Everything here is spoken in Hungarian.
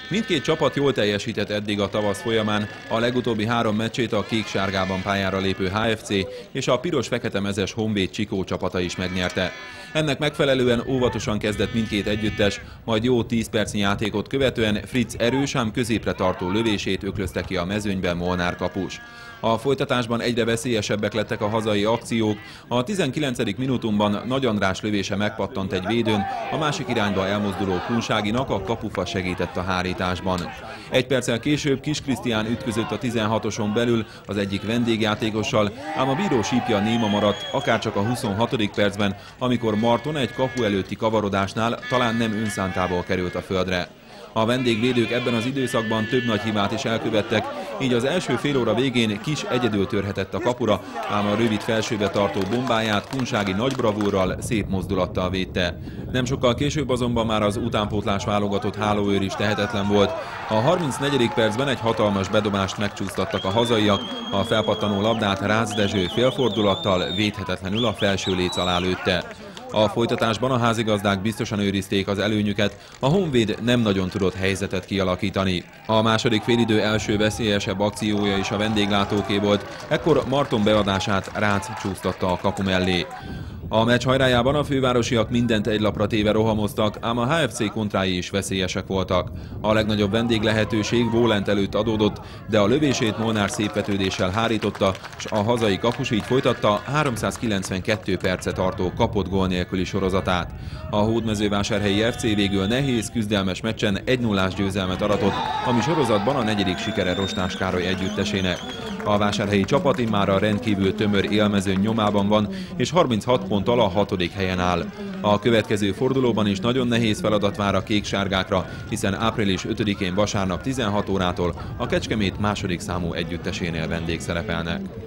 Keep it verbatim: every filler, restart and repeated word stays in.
Mindkét csapat jól teljesített eddig a tavasz folyamán, a legutóbbi három meccsét a kék-sárgában pályára lépő há ef cé és a piros-fekete-mezes Honvéd Csikó csapata is megnyerte. Ennek megfelelően óvatosan kezdett mindkét együttes, majd jó tíz percnyi játékot követően Fritz erős, ám középre tartó lövését öklözte ki a mezőnyben Molnár kapus. A folytatásban egyre veszélyesebbek lettek a hazai akciók, a tizenkilencedik minutumban Nagy András lövése megpattant egy védőn, a másik irányba elmozduló Kunságinak a kapufa segített a hárításban. Egy perccel később Kis Krisztián ütközött a tizenhatoson belül az egyik vendégjátékossal, ám a bíró sípja néma maradt, akárcsak a huszonhatodik percben, amikor Marton egy kapu előtti kavarodásnál talán nem önszántából került a földre. A vendégvédők ebben az időszakban több nagy hibát is elkövettek, így az első fél óra végén Kis egyedül törhetett a kapura, ám a rövid felsőbe tartó bombáját Kunsági nagy bravúrral, szép mozdulattal védte. Nem sokkal később azonban már az utánpótlás válogatott hálóőr is tehetetlen volt. A harmincnegyedik percben egy hatalmas bedobást megcsúsztattak a hazaiak, a felpattanó labdát Rácz Dezső félfordulattal védhetetlenül a felső léc alá lőtte. A folytatásban a házigazdák biztosan őrizték az előnyüket, a Honvéd nem nagyon tudott helyzetet kialakítani. A második félidő első veszélyesebb akciója is a vendéglátóké volt, ekkor Marton beadását Rácz csúsztatta a kapu mellé. A meccs hajrájában a fővárosiak mindent egy lapra téve rohamoztak, ám a há ef cé kontrái is veszélyesek voltak. A legnagyobb vendég lehetőség Vólent előtt adódott, de a lövését Molnár szép vetődéssel hárította, és a hazai kapus így folytatta háromszázkilencvenkettő perce tartó kapott gól nélküli sorozatát. A hódmezővásárhelyi ef cé végül nehéz, küzdelmes meccsen egy nullás győzelmet aratott, ami sorozatban a negyedik sikere Rostás Károly együttesének. A vásárhelyi csapat immár a rendkívül tömör élmezőny nyomában van, és harminchat ponttal a hatodik helyen áll. A következő fordulóban is nagyon nehéz feladat vár a kék-sárgákra, hiszen április ötödikén vasárnap tizenhat órától a Kecskemét második számú együttesénél vendégszerepelnek.